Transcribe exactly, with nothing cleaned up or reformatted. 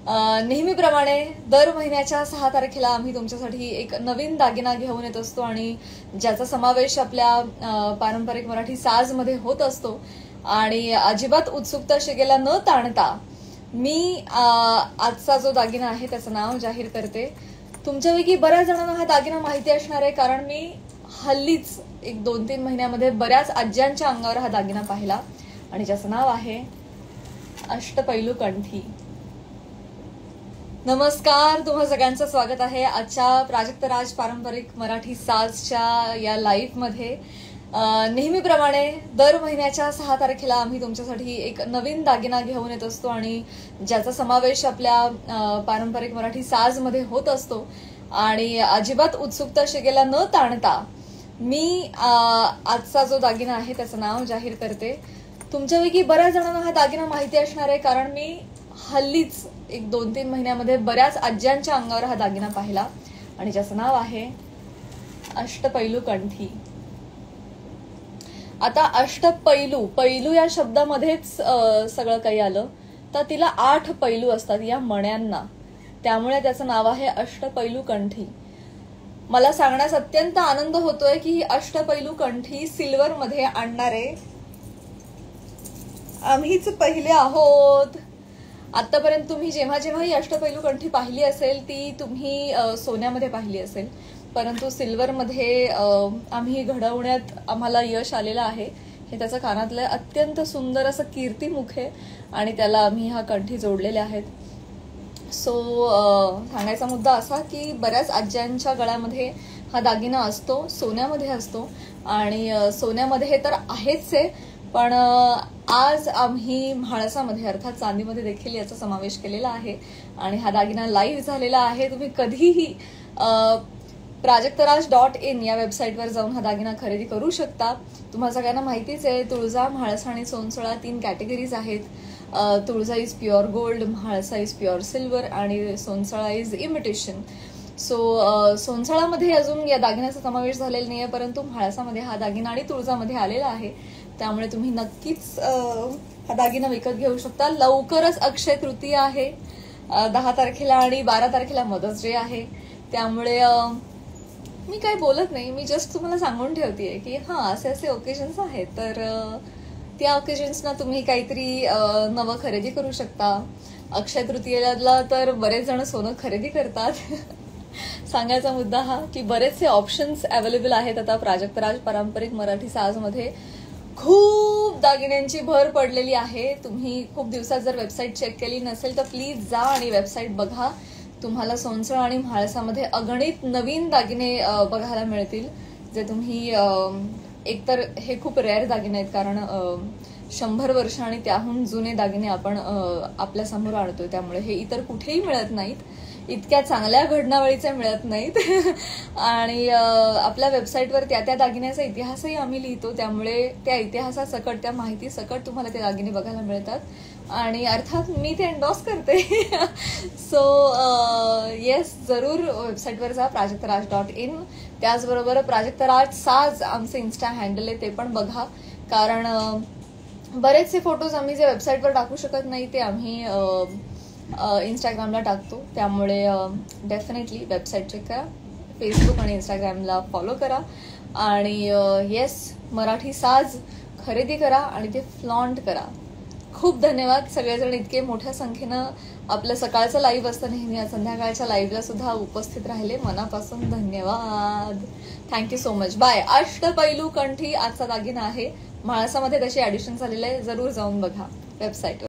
नेहमीप्रमाणे दर महिन्याच्या सहा तारखेला आम्ही तुमच्यासाठी एक नवीन दागिना घेऊन येत असतो आणि ज्याचा समावेश आपल्या पारंपरिक मराठी साजमध्ये होत असतो. आणि अजिबात उत्सुकता शिगेला न ताणता मी आजचा जो दागिना आहे त्याचं नाव जाहीर करते. तुमच्यापैकी बऱ्याच जणांना हा दागिना माहिती असणार आहे, कारण मी हल्लीच एक दोन तीन महिन्यामध्ये बऱ्याच आज्यांच्या अंगावर हा दागिना पाहिला आणि ज्याचं नाव आहे अष्टपैलू कंठी. नमस्कार, तुम्हा सगळ्यांचं स्वागत आहे आजच्या प्राजक्त राज पारंपरिक मराठी साजच्या या लाईव्ह मध्ये. नेहमीप्रमाणे दर महिन्याच्या सहा तारखेला आम्ही तुमच्यासाठी एक नवीन दागिना घेऊन येत असतो आणि ज्याचा समावेश आपल्या पारंपरिक मराठी साजमध्ये होत असतो. आणि अजिबात उत्सुकता शिगेला न ताणता मी आजचा जो दागिना आहे त्याचं नाव जाहीर करते. तुमच्यापैकी बऱ्याच जणांना हा दागिना माहिती असणार आहे, कारण मी हल्लीच एक दोन तीन महिन्यामध्ये बऱ्याच आज्यांच्या अंगावर हा दागिना पाहिला आणि ज्याचं नाव आहे अष्टपैलू कंठी. आता अष्टपैलू, पैलू या शब्दामध्येच सगळं काही आलं, तर तिला आठ पैलू असतात या मण्यांना, त्यामुळे त्याचं नाव आहे अष्टपैलू कंठी. मला सांगण्यास अत्यंत आनंद होतोय की ही अष्टपैलू कंठी सिल्वर मध्ये आणणारे आम्हीच पहिले आहोत. आतापर्यंत तुम्ही जेव्हा जेव्हा ही अष्टपैलू कंठी पाहिली असेल ती तुम्ही सोन्यामध्ये पाहिली असेल, परंतु सिल्वरमध्ये आम्ही घडवण्यात आम्हाला यश आलेलं आहे. हे त्याचं कानातलं अत्यंत सुंदर असं कीर्तिमुख आहे आणि त्याला आम्ही हा कंठी जोडलेले आहेत. सो सांगायचा मुद्दा असा की बऱ्याच आज्यांच्या गळ्यामध्ये हा दागिना असतो, सोन्यामध्ये असतो आणि सोन्यामध्ये हे तर आहेच आहे, पण आज आम्ही म्हाळसामध्ये अर्थात चांदीमध्ये देखील याचा समावेश केलेला आहे आणि हा दागिना लाईव्ह झालेला आहे. तुम्ही कधीही प्राजक्तराज डॉट इन या वेबसाईटवर जाऊन हा दागिना खरेदी करू शकता. तुम्हाला सगळ्यांना माहितीच आहे, तुळजा, म्हाळसा आणि सोनसळा तीन कॅटेगरीज आहेत. Tulja is pure gold, Mhalsa is pure silver आणि सोनसळा इज इमिटेशन. सो सोनसळामध्ये अजून या दागिन्याचा समावेश झालेला नाहीये, परंतु म्हाळसामध्ये हा दागिना आणि तुळजामध्ये आलेला आहे. त्यामुळे तुम्ही नक्कीच हा दागिना विकत घेऊ शकता. लवकरच अक्षय तृतीया आहे दहा तारखेला आणि बारा तारखेला मदर्स डे आहे. त्यामुळे मी काही बोलत नाही, मी जस्ट तुम्हाला सांगून ठेवतेय की हा असे असे ओकेजन्स आहेत, तर त्या ओकेजन्सना तुम्ही काहीतरी नवं खरेदी करू शकता. अक्षय तृतीयेला तर बरेच जण सोनं खरेदी करतात. सांगायचा मुद्दा हा की बरेचसे ऑप्शन्स अवेलेबल आहेत आता प्राजक्तराज पारंपरिक मराठी साजमध्ये. खूप दागिन्यांची भर पडलेली आहे. तुम्ही खूप दिवसात जर वेबसाईट चेक केली नसेल तर प्लीज जा आणि वेबसाईट बघा. तुम्हाला सोनसळ आणि म्हाळसामध्ये अगणित नवीन दागिने बघायला मिळतील, जे तुम्ही एकतर हे खूप रेअर दागिने आहेत, कारण शंभर वर्ष आणि त्याहून जुने दागिने आपण आपल्या समोर आणतोय, त्यामुळे हे इतर कुठेही मिळत नाहीत. इतक्या चांगल्या घडणावळीचे मिळत नाहीत. आणि आपल्या वेबसाईटवर त्या त्या दागिन्याचा इतिहासही आम्ही लिहितो, त्यामुळे त्या इतिहासासकट, त्या माहिती सकट तुम्हाला ते दागिने बघायला मिळतात आणि अर्थात मी ते एंडॉर्स करते. सो येस, जरूर वेबसाईटवर जा, प्राजक्तराज डॉट इन. त्याचबरोबर प्राजक्तराज साज आमचे इन्स्टा हँडल आहे, ते पण बघा, कारण बरेचसे फोटोज आम्ही जे वेबसाईटवर टाकू शकत नाही ते आम्ही इंस्टाग्रामला टाकतो. त्यामुळे डेफिनेटली वेबसाईट चेक करा, फेसबुक आणि इंस्टाग्रामला फॉलो करा आणि येस, मराठी साज खरेदी करा आणि ते फ्लॉन्ट करा. खूप धन्यवाद सगळेजण इतके मोठ्या संख्येनं आपलं सकाळचं लाईव्ह असतं नेहमी, संध्याकाळच्या लाईव्हला सुद्धा उपस्थित राहिले. मनापासून धन्यवाद. Thank you so much. बाय. अष्टपैलू कंठी आजचा दागिना आहे. म्हाळसामध्ये त्याची ऍडिशन झालेलं आहे, जरूर जाऊन बघा वेबसाईटवर.